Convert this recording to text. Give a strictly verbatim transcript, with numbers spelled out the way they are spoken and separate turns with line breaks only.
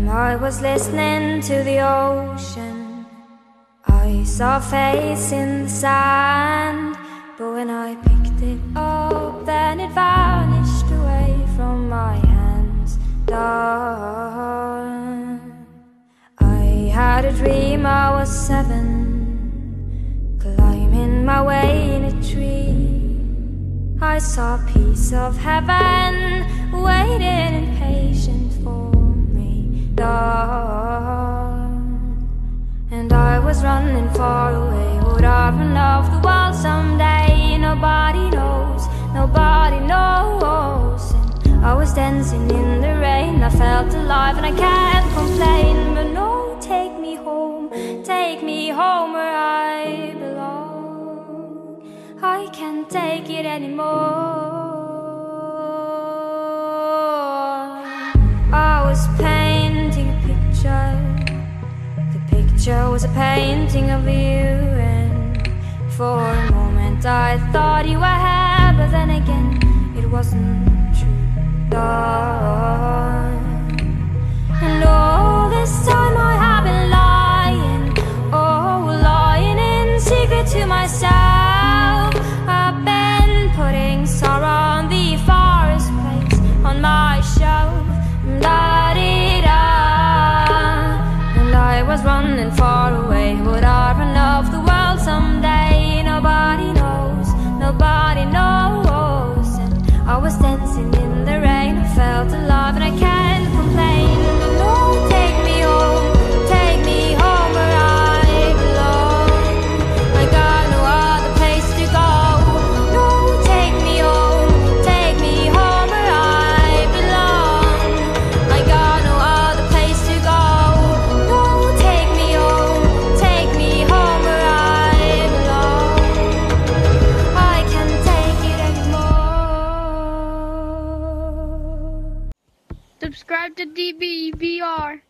I was listening to the ocean, I saw a face in the sand. But when I picked it up, then it vanished away from my hands. Dark. I had a dream I was seven, climbing my way in a tree. I saw a piece of heaven waiting impatient for me. Dark. And I was running far away. Would I run off the wall someday? Nobody knows, nobody knows. And I was dancing in the rain. I felt alive and I can't complain. But no, take me home, take me home where I belong. I can't take it anymore. I was painting a picture. The picture was a painting of you, and for a moment I thought you were here, but then again it wasn't true. Dark. And all this time I have been lying, oh, lying in secret to myself. I've been putting sorrow on the forest place on my shelf. Da-dee-da. And I was running far away. Would I run off the world someday? Nobody knows, nobody knows. And I was dancing in the rain. I felt alive and I can't complain. But no, take me home, take me home where I belong. I got no other place to go. No, take me home, take me home where I belong. I got no other place to go. No, take me home, take me home where I belong. I can't take it anymore.
Subscribe to D B V R.